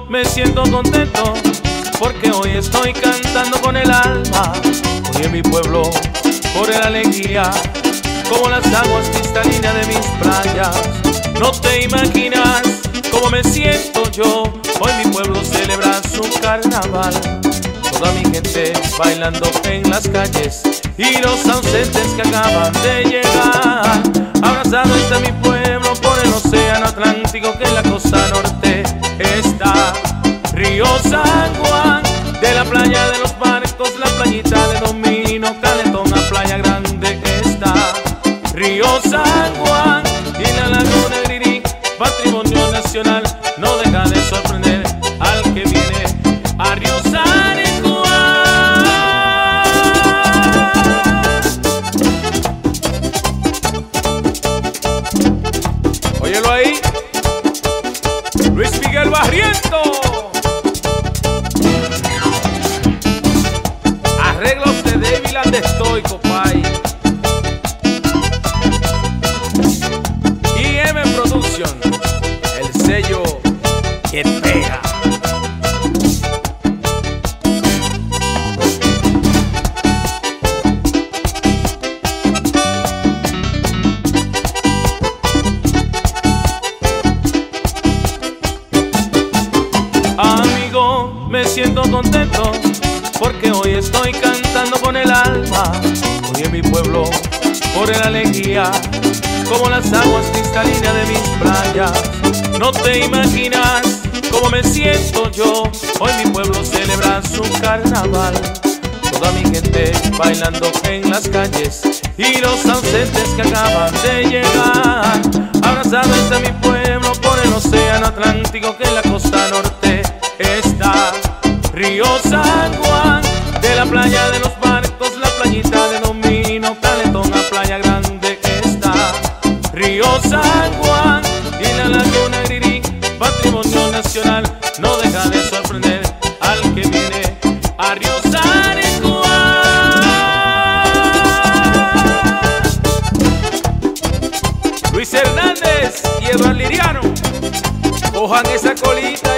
me siento contento porque hoy estoy cantando con el alma. Hoy en mi pueblo corre la alegría como las aguas cristalinas de mis playas. No te imaginas cómo me siento yo. Hoy mi pueblo celebra su carnaval. Toda mi gente bailando en las calles y los ausentes que acaban de llegar. Abrazado está mi pueblo por el océano Atlántico que en la costa norte está. Río San Juan, de la playa de los barcos, la playita de Domino, Calentón a Playa Grande está. Río San Juan y la laguna Grirí, patrimonio nacional, no deja de sorprender al que viene a Río San Juan. Óyelo ahí, Luis Miguel Barriento. Arreglos de David and the Stoy, compay. Y M Production, el sello que pega. Amigo, me siento contento porque hoy estoy cantando con el alma. Hoy en mi pueblo corre la alegría como las aguas cristalinas de mis playas. No te imaginas cómo me siento yo. Hoy mi pueblo celebra su carnaval. Toda mi gente bailando en las calles y los ausentes que acaban de llegar. Abrazado está mi pueblo por el océano Atlántico que en la costa norte está. Río San Juan, de la playa de los barcos, la playita de Domino, Calentón a Playa Grande está. Río San Juan y la laguna Grirí, patrimonio nacional, no deja de sorprender al que viene a Río San Juan. Luis Hernández y Eduardo Liriano, cojan esa colita.